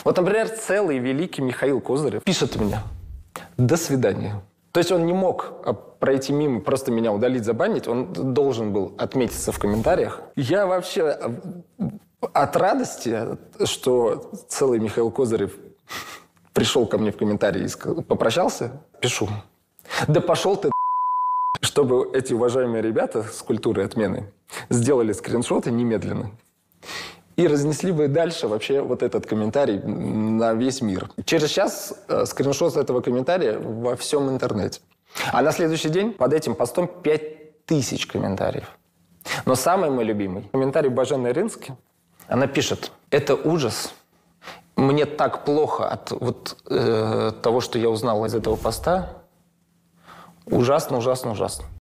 Вот, например, целый великий Михаил Козырев пишет мне: «До свидания». То есть он не мог пройти мимо, просто меня удалить, забанить. Он должен был отметиться в комментариях. Я вообще от радости, что целый Михаил Козырев пришел ко мне в комментарии и попрощался, пишу: «Да пошел ты, чтобы эти уважаемые ребята с культуры отмены сделали скриншоты немедленно и разнесли бы дальше вообще вот этот комментарий на весь мир». Через час скриншот этого комментария во всем интернете. А на следующий день под этим постом 5000 комментариев. Но самый мой любимый комментарий Божены Рынски. Она пишет: «Это ужас. Мне так плохо от того, что я узнал из этого поста. Ужасно, ужасно, ужасно».